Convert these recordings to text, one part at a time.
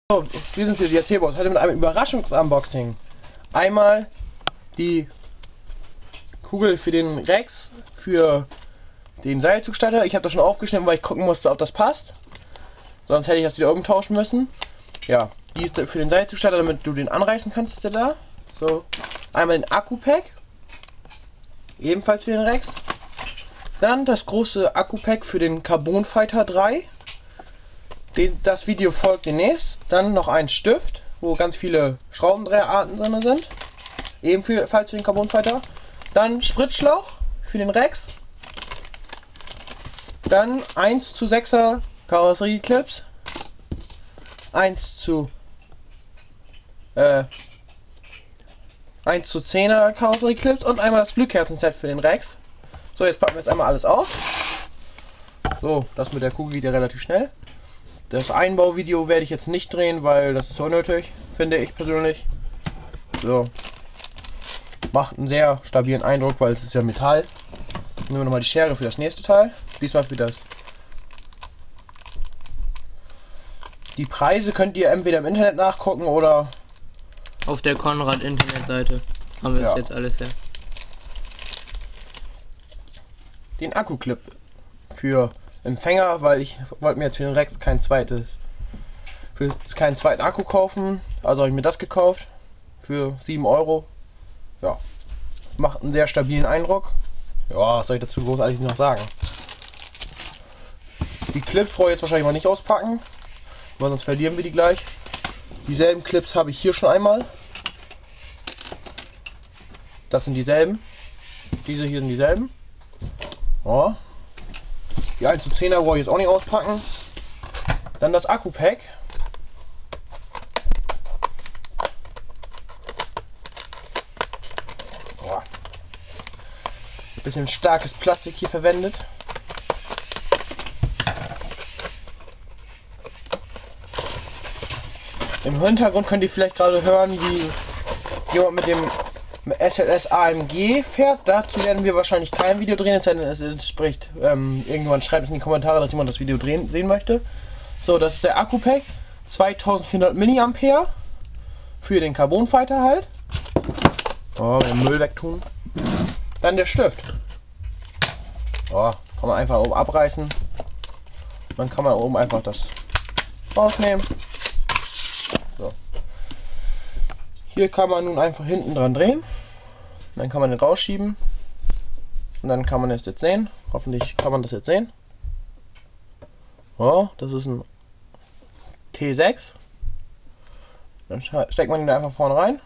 So, wir sind hier die Erzählbox. Heute mit einem Überraschungsunboxing. Einmal die Kugel für den Rex, für den Seilzugstarter. Ich habe das schon aufgeschnitten, weil ich gucken musste, ob das passt. Sonst hätte ich das wieder umtauschen müssen. Ja, die ist für den Seilzugstarter, damit du den anreißen kannst, ist der da. So, einmal den Akku-Pack. Ebenfalls für den Rex. Dann das große Akku-Pack für den Carbon Fighter 3. Das Video folgt demnächst. Dann noch ein Stift, wo ganz viele Schraubendreherarten drin sind. Ebenfalls für den Carbon Fighter. Dann Spritzschlauch für den Rex. Dann 1:6er Karosserieclips. 1:10er Karosserieclips und einmal das Glühkerzenset für den Rex. So, jetzt packen wir jetzt einmal alles aus. So, das mit der Kugel geht ja relativ schnell. Das Einbauvideo werde ich jetzt nicht drehen, weil das ist unnötig, finde ich persönlich. So. Macht einen sehr stabilen Eindruck, weil es ist ja Metall. Nehmen wir nochmal die Schere für das nächste Teil. Diesmal für das. Die Preise könnt ihr entweder im Internet nachgucken oder auf der Konrad Internetseite haben wir es jetzt alles her. Den Akku-Clip für Empfänger, weil ich wollte mir jetzt für den Rex keinen zweiten Akku kaufen. Also habe ich mir das gekauft für 7 Euro. Ja, macht einen sehr stabilen Eindruck. Ja, was soll ich dazu großartig noch sagen? Die Clips brauche ich jetzt wahrscheinlich mal nicht auspacken, weil sonst verlieren wir die gleich. Dieselben Clips habe ich hier schon einmal. Das sind dieselben. Diese hier sind dieselben. Ja. Die 1:10er brauche ich jetzt auch nicht auspacken. Dann das Akku-Pack. Bisschen starkes Plastik hier verwendet. Im Hintergrund könnt ihr vielleicht gerade hören, wie jemand mit dem SLS AMG fährt. Dazu werden wir wahrscheinlich kein Video drehen, es sei denn, es entspricht. Irgendjemand schreibt es in die Kommentare, dass jemand das Video sehen möchte. So, das ist der Akku-Pack. 2400 mAh für den Carbon Fighter halt. Oh, den Müll wegtun. Dann der Stift. Oh, kann man einfach oben abreißen. Dann kann man oben einfach das rausnehmen. So. Hier kann man nun einfach hinten dran drehen. Dann kann man den rausschieben. Und dann kann man es jetzt sehen. Hoffentlich kann man das jetzt sehen. Oh, das ist ein T6. Dann steckt man ihn da einfach vorne rein.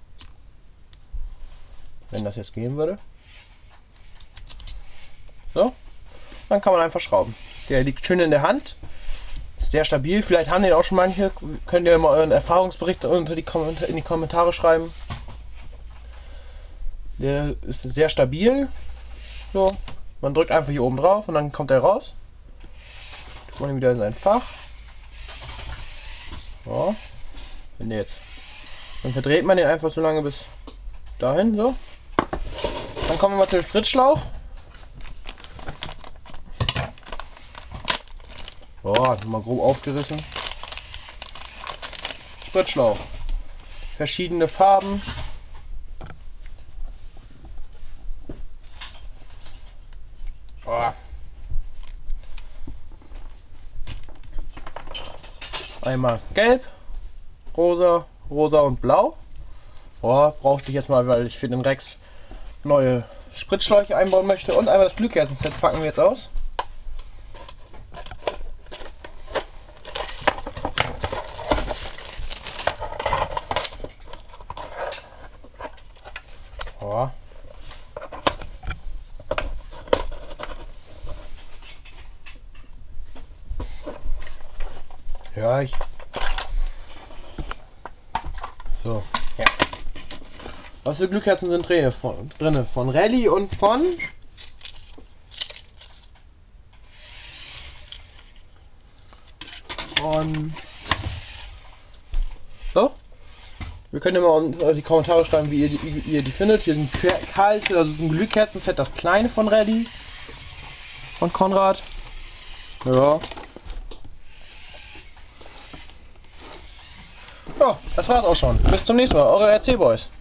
Wenn das jetzt gehen würde. So. Dann kann man einfach schrauben. Der liegt schön in der Hand. Ist sehr stabil. Vielleicht haben den auch schon manche. Könnt ihr mal euren Erfahrungsbericht in die Kommentare schreiben. Der ist sehr stabil. So. Man drückt einfach hier oben drauf und dann kommt er raus. Tut man ihn wieder in sein Fach. So. Wenn der jetzt. Dann verdreht man den einfach so lange bis dahin. So. Dann kommen wir mal zum Spritzschlauch. Oh, mal grob aufgerissen. Spritzschlauch. Verschiedene Farben. Oh. Einmal gelb, rosa, rosa und blau. Oh, brauchte ich jetzt mal, weil ich für den Rex neue Spritzschläuche einbauen möchte. Und einmal das Glühkerzenset packen wir jetzt aus. Oh. Ja, so, ja. Was für Glühkerzen sind drin? Von Rallye und von so. Wir können ja mal in die Kommentare schreiben, wie ihr die findet. Hier sind kalte, also ein Glühkerzenset, das kleine von Rallye. Von Konrad. Ja. Ja, das war's auch schon. Bis zum nächsten Mal. Eure RC Boys.